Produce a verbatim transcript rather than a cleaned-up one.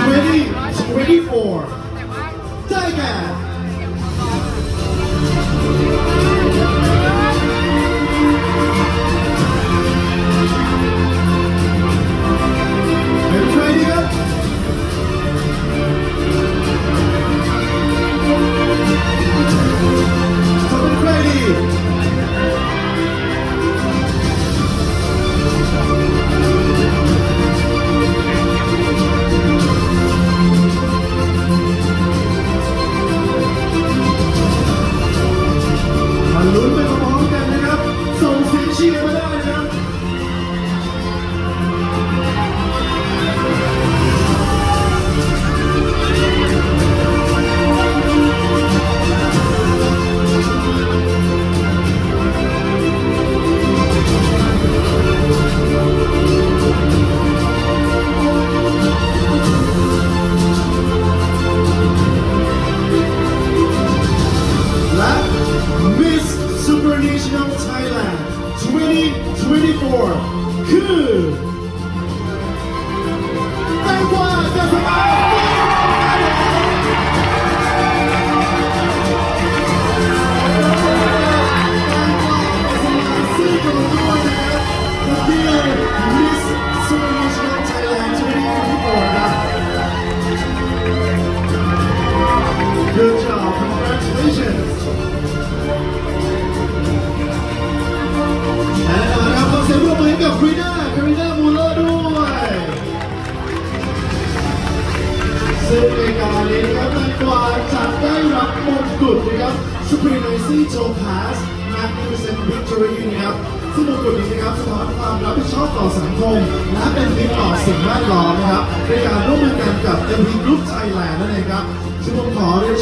twenty twenty-four ได้แก่ เป็นใครดีครับจะเป็นใครดีลุ้นไปพร้อมกันนะครับส่งเสียงเชียร์มาได้นะครับSupranational Thailand twenty twenty-four คือแตงกวาเดอะสมาร์ทซึ่งก็ด้วยนะครับกับเดียว Miss Supranational Thailand twenty twenty-four ครับ Good job, congratulations.เสียงปรบมือให้กับคาริน่าคาริน่ามูเลอร์ด้วยซึ่งในการนี้นะครับแตงกวาจะได้รับมงกุฎนะครับ Supremacy Topaz Magnificent Victory นะครับซึ่งมงกุฎนี้นะครับสะท้อนความรับผิดชอบต่อสังคมและเป็นมิตรต่อสิ่งแวดล้อมนะครับในการร่วมมือกันกับ เอ็ม พี Group Thailand นั่นเองครับซึ่งผมขอเรียน